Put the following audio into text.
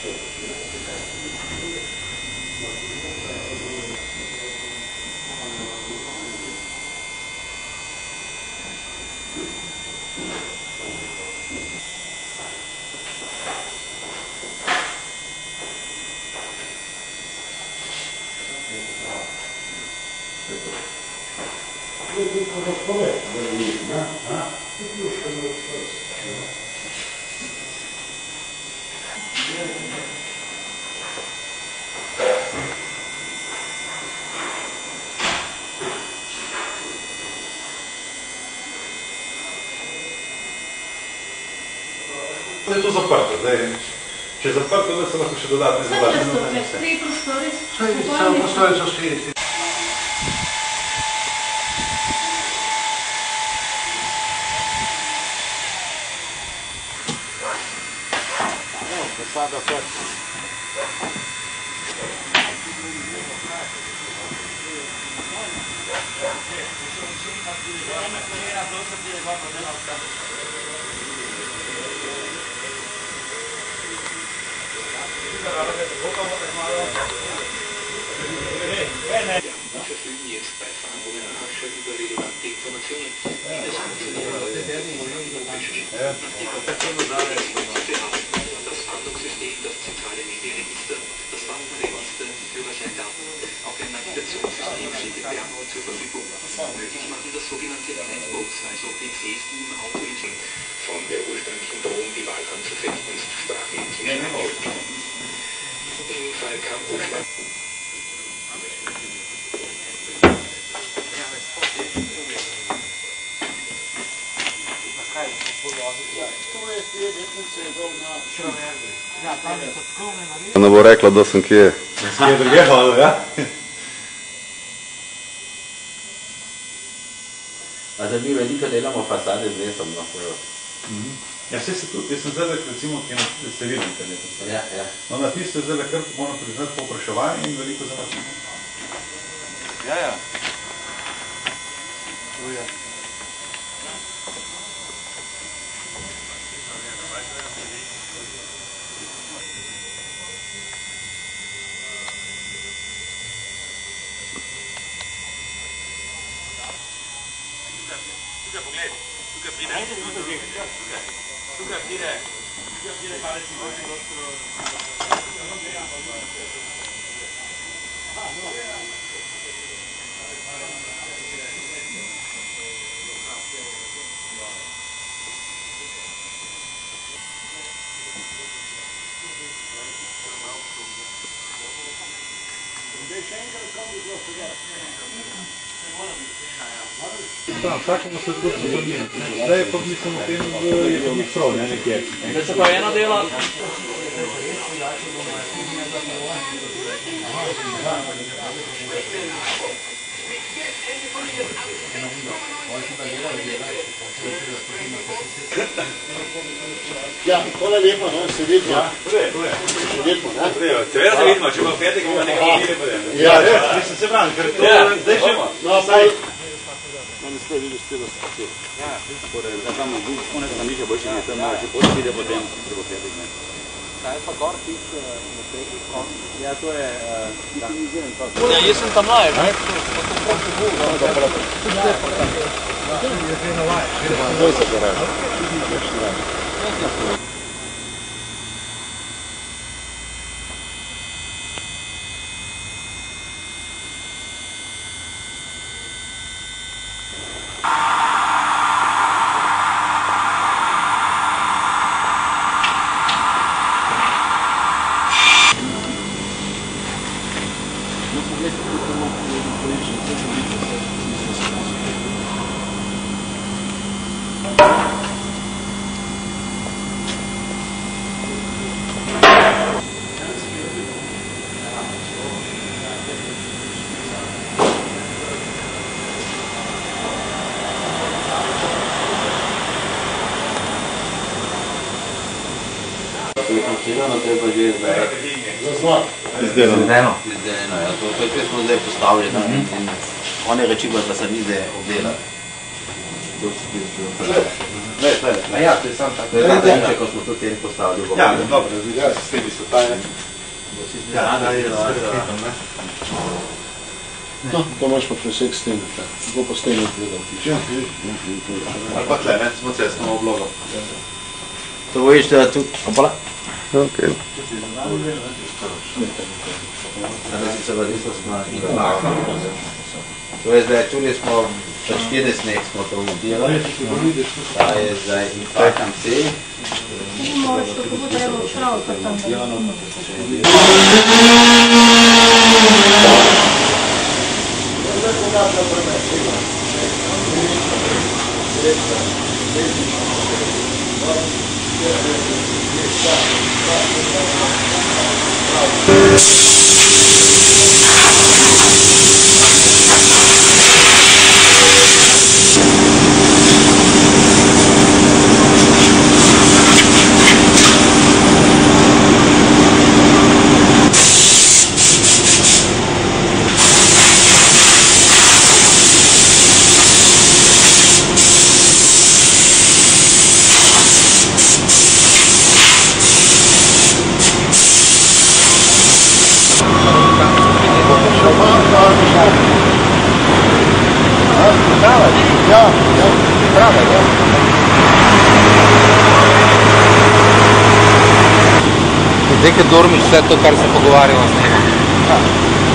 Je to zaprto, zdaj, če je zaprto, da se lahko še dodatne zadati. Tri prostori, Samo prostori so vsi. Fasada kot. Wir verfügen jetzt bei Verhandlungen rascher über relevante Informationen, die das Funktionieren das Fahndungssystem, das zentrale Melderegister, das Waffenregister, Führerscheindaten, auch ein Navigationssystem steht den Beamten zur Verfügung. Möglich machen das sogenannte Nightbots, also PCs, die im Auto sind. Von der ursprünglichen Drohung, die Wahl anzufechten, ist Sprache inzwischen abgeschlossen. Im Fall Camposchlag. Ne bo rekla, da sem kje. Kje druge hodil, ja? Da mi veliko delamo fasade z lesom. Ja, vse se tudi, jaz sem zdaj, recimo, ki ste videli internetu. Ja. No, na tisto je zdaj, kar moram priznati povpraševanje in veliko zanačenje. Ja. Tukaj pride palec in Vsakemu se zgodbo zanimati. Zdaj je pa mislim o tem, je pa njih prav, ne nekje. Zdaj se pa ena dela. Ja, hvala lepa, sedetmo. Sedetmo, ne? Seveda se vidimo, če bo petek, ima nekaj nekaj potem. Ja, mislim se pravim, ker to zdaj še ima. No, saj... Ne ste videli stilo se. Ja, da tam onega zamišlja boljši, ne tam še potem vide potem, če bo petek, ne. Kaj je pa gor tih naslednjih konc? Ja, to je... Ja, jaz sem tam mlaj, ne? Pa to prosto bo, da pa lahko. Tudi zdaj pa tam. Je že na vaj. Zdaj se garaš. Izdelano, to je pa že zdaj. Izdelano. Izdelano, ja. To je smo zdaj postavljeno in one reči pa se mi zdaj obdelali. A ja, to je sam tako. To je ta inče, ko smo to tem postavili. Ja, dobro, ja, s temi svetajne. Ja, da je No, to imaš pa presek stene, kako pa stene gledal piše. ali pa tle, ne, smo cestno oblogo. To veš, da tu... Opala? Ok. To je zdaj, čuli smo, za 40 smo to montirali. Ta je zdaj Infacam C. Moraš tako bo treba odpraviti tam. Zdaj, kad dormiš vse to, kar se pogovarjamo s njima.